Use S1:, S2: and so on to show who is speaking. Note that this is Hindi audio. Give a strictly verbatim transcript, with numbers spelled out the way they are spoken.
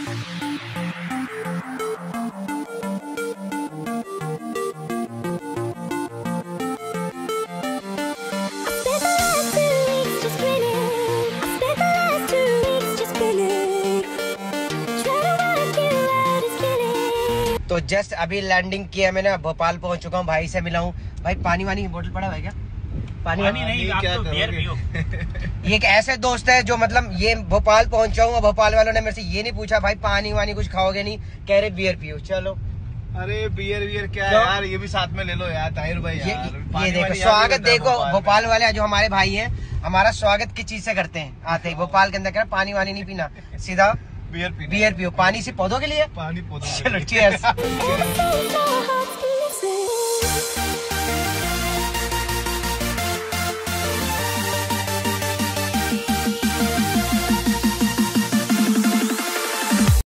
S1: तो जस्ट अभी लैंडिंग किया मैंने, भोपाल पहुंच चुका हूँ, भाई से मिला हूँ। भाई पानी वानी बोतल पड़ा है क्या? पानी वानी
S2: नहीं, आप तो बियर पियो।
S1: ये एक ऐसे दोस्त है जो मतलब ये भोपाल पहुंचा हूँ, भोपाल वालों ने मेरे से ये नहीं पूछा भाई पानी वानी कुछ खाओगे नहीं, कह रहे बियर पियो। चलो
S3: अरे बियर बियर क्या है यार, ये भी साथ में ले लो यार ताहिर भाई यार।
S1: ये, ये देखो स्वागत देखो, भोपाल वाले जो हमारे भाई हैं हमारा स्वागत किस चीज से करते हैं, आते ही भोपाल के अंदर कह पानी वानी नहीं पीना, सीधा
S3: बियर पीना,
S1: बियर पियो। पानी से पौधों के लिए,
S3: पानी पौधों।
S1: चलो चीयर्स।